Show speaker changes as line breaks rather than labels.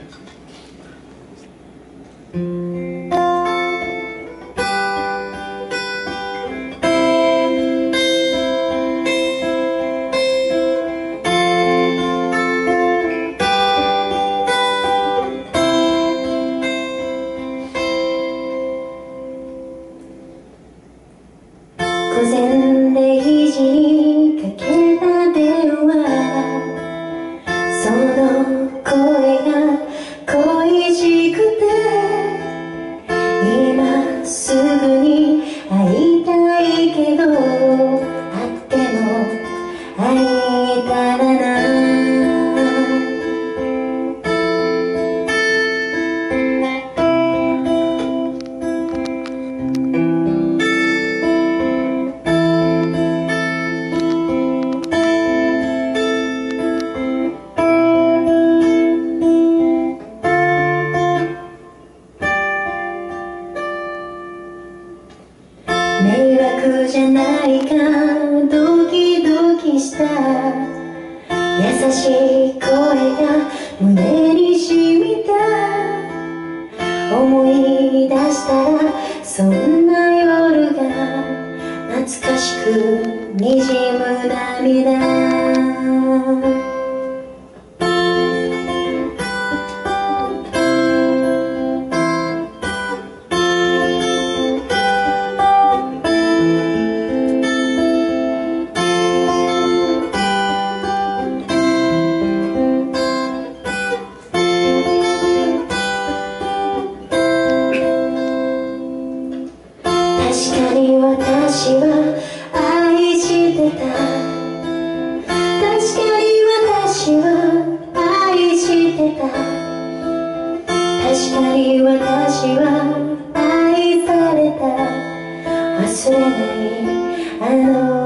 午前0時にかけた電話、その声が恋しくて、今すぐに会いたいけど、会っても会えたらな。迷惑じゃないかドキドキした優しい声が胸に染みた。思い出したらそんな夜が懐かしくにじむ涙。確かに私は愛してた。確かに私は愛してた。確かに私は愛された。忘れないあの